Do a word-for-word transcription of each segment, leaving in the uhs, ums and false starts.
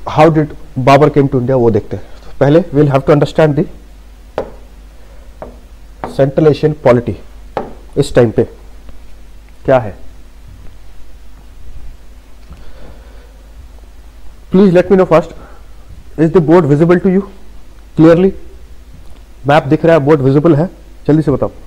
How did Babur came to India वो देखते हैं। तो पहले will have to understand the central Asian polity इस टाइम पे क्या है। Please let me know first, is the board visible to you clearly? Map दिख रहा है, बोर्ड विजिबल है? जल्दी से बताओ।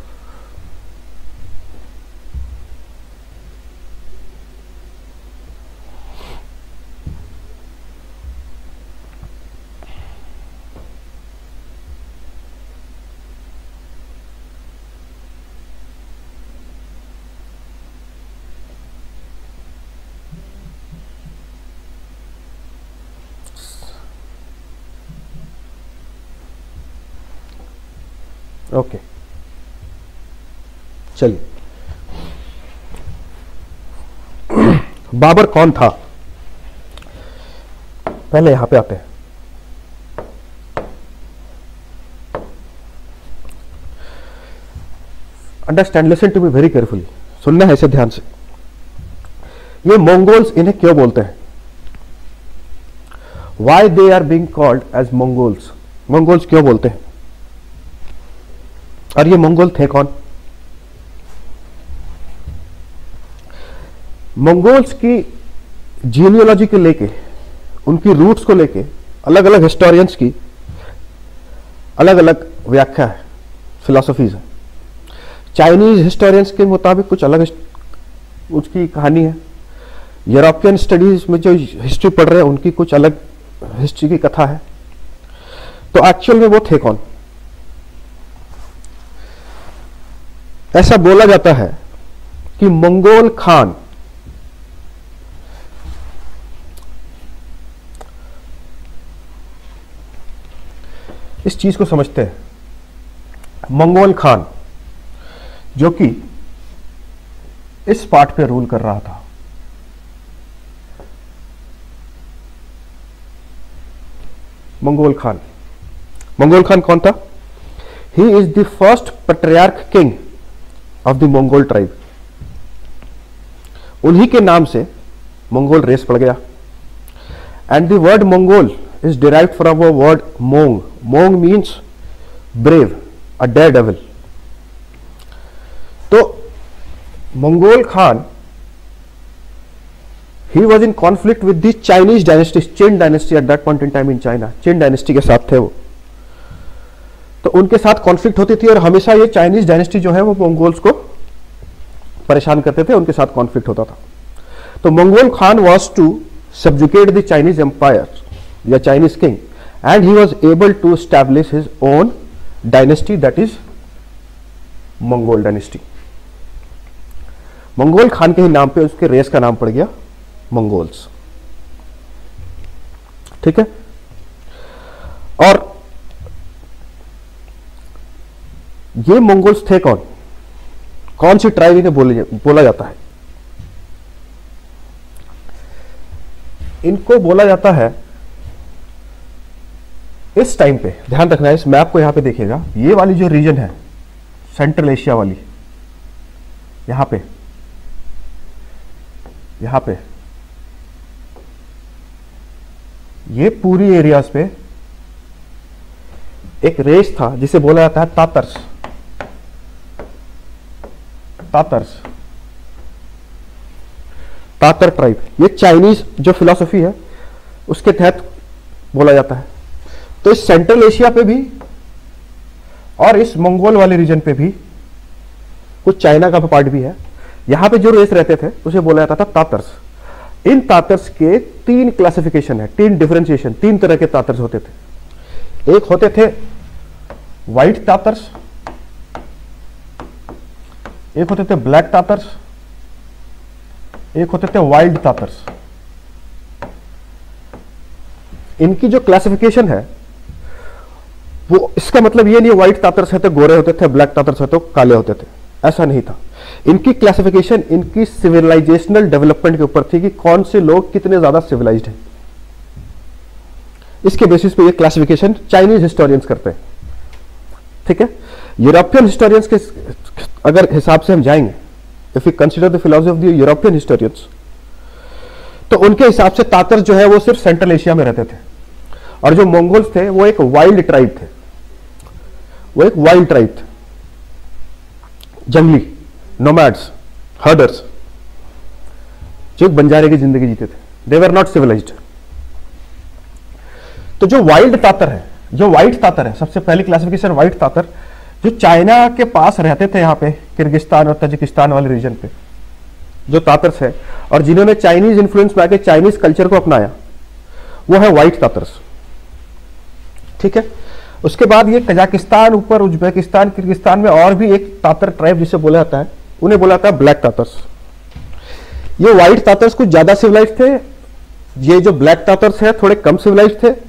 Okay okay. चलिए, बाबर कौन था पहले यहां पे आते हैं। Understand, listen to me very carefully, सुनना है इसे ध्यान से। ये मंगोल्स इन्हें क्यों बोलते हैं? Why they are being called as Mongols? Mongols क्यों बोलते हैं? और ये मंगोल थे कौन? मंगोल्स की जीनियोलॉजी को लेके, उनकी रूट्स को लेके अलग अलग हिस्टोरियंस की अलग अलग व्याख्या है, फिलॉसफीज है। चाइनीज हिस्टोरियंस के मुताबिक कुछ अलग उसकी कहानी है। यूरोपियन स्टडीज में जो हिस्ट्री पढ़ रहे हैं उनकी कुछ अलग हिस्ट्री की कथा है। तो एक्चुअल में वो थे कौन? ऐसा बोला जाता है कि मंगोल खान इस चीज को समझते हैं, मंगोल खान जो कि इस पार्ट पे रूल कर रहा था। मंगोल खान मंगोल खान कौन था? He is the first patriarch king of the Mongol tribe. उन्हीं के नाम से मंगोल रेस पड़ गया। And the word Mongol is derived from a word Mong. Mong means brave, a dare devil. तो Mongol Khan he was in conflict with the Chinese dynasty, Qin dynasty at that point in time in China. Qin dynasty के साथ थे वो, तो उनके साथ conflict होती थी और हमेशा ये चाइनीज डायनेस्टी जो है वो मंगोल्स को परेशान करते थे, उनके साथ कॉन्फ्लिक्ट होता था। तो Mongol Khan was to subjugate the Chinese empire या Chinese king, and he was able to establish his own dynasty, that is Mongol dynasty. Mongol Khan के ही नाम पे उसके रेस का नाम पड़ गया मंगोल्स। ठीक है। और ये मंगोल्स थे कौन? कौन सी ट्राइब इन्हें बोले बोला जाता है? इनको बोला जाता है इस टाइम पे, ध्यान रखना है, इस मैप को यहां पे देखिएगा, ये वाली जो रीजन है सेंट्रल एशिया वाली, यहां पे यहां पे ये पूरी एरियाज पे एक रेस था जिसे बोला जाता है तातर्स। तातर्स तातर ट्राइब, ये चाइनीज जो फिलॉसफी है उसके तहत बोला जाता है। तो इस सेंट्रल एशिया पे भी और इस मंगोल वाले रीजन पे भी, कुछ चाइना का पार्ट भी है, यहां पे जो रेस रहते थे उसे बोला जाता था तातर्स। इन तातर्स के तीन क्लासिफिकेशन है, तीन डिफरेंशिएशन, तीन तरह के तातर्स होते थे। एक होते थे व्हाइट तातर्स, एक होते थे ब्लैक तातर्स, एक होते थे वाइल्ड तातर्स। इनकी जो क्लासिफिकेशन है वो, इसका मतलब ये नहीं व्हाइट तातर्स है तो गोरे होते थे, ब्लैक तातर्स है तो काले होते थे, ऐसा नहीं था। इनकी क्लासिफिकेशन इनकी सिविलाइजेशनल डेवलपमेंट के ऊपर थी कि कौन से लोग कितने ज्यादा सिविलाइज्ड हैं। इसके बेसिस पे ये क्लासिफिकेशन चाइनीज हिस्टोरियंस करते हैं। ठीक है। यूरोपियन हिस्टोरियंस के अगर हिसाब से हम जाएंगे, if you consider the philosophy of the European historians, तो उनके हिसाब से तातर जो है वो सिर्फ सेंट्रल एशिया में रहते थे, और जो मंगोल्स थे वो एक वाइल्ड ट्राइब थे, वो एक वाइल्ड ट्राइब थे, जंगली नोमैड्स, हर्डर्स, जो एक बंजारे की जिंदगी जीते थे। They were not civilized. तो जो वाइल्ड तातर है, जो व्हाइट तातर है, सबसे पहली क्लासिफिकेशन व्हाइट तातर, जो चाइना के पास रहते थे, यहां पे किर्गिस्तान और ताजिकिस्तान वाले रीजन पे जो तातर्स है, और जिन्होंने चाइनीज इन्फ्लुएंस में आके चाइनीज कल्चर को अपनाया, वो है व्हाइट तातर्स। ठीक है। उसके बाद ये कजाकिस्तान, ऊपर उज्बेकिस्तान, किर्गिस्तान में और भी एक तातर ट्राइब जिसे बोला जाता है, उन्हें बोला जाता है ब्लैक तातर्स। ये व्हाइट तातर्स कुछ ज्यादा सिविलाइज्ड थे, ये जो ब्लैक तातर्स है थोड़े कम सिविलाइज्ड थे।